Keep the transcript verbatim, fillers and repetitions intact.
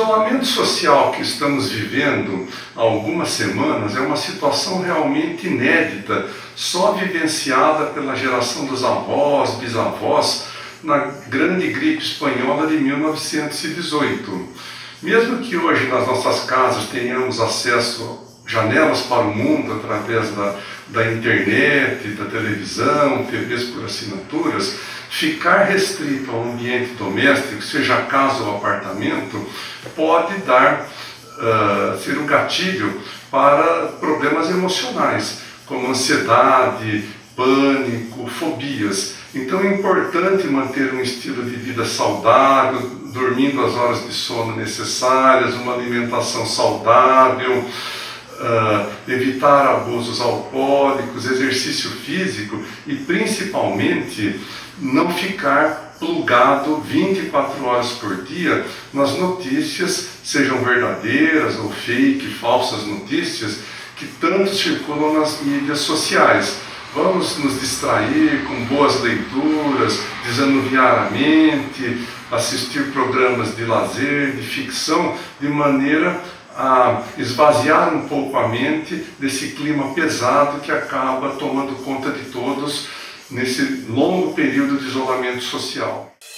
isolamento social que estamos vivendo há algumas semanas é uma situação realmente inédita, só vivenciada pela geração dos avós, bisavós, na grande gripe espanhola de mil novecentos e dezoito. Mesmo que hoje nas nossas casas tenhamos acesso a janelas para o mundo através da, da internet, da televisão, T Vs por assinaturas, ficar restrito ao ambiente doméstico, seja casa ou apartamento, pode dar, uh, ser um gatilho para problemas emocionais, como ansiedade, pânico, fobias. Então é importante manter um estilo de vida saudável, dormindo as horas de sono necessárias, uma alimentação saudável, uh, evitar abusos alcoólicos, exercício físico e principalmente não ficar plugado vinte e quatro horas por dia nas notícias, sejam verdadeiras ou fake, falsas notícias, que tanto circulam nas mídias sociais. Vamos nos distrair com boas leituras, desanuviar a mente, assistir programas de lazer, de ficção, de maneira a esvaziar um pouco a mente desse clima pesado que acaba tomando conta de todos nesse longo período de isolamento social.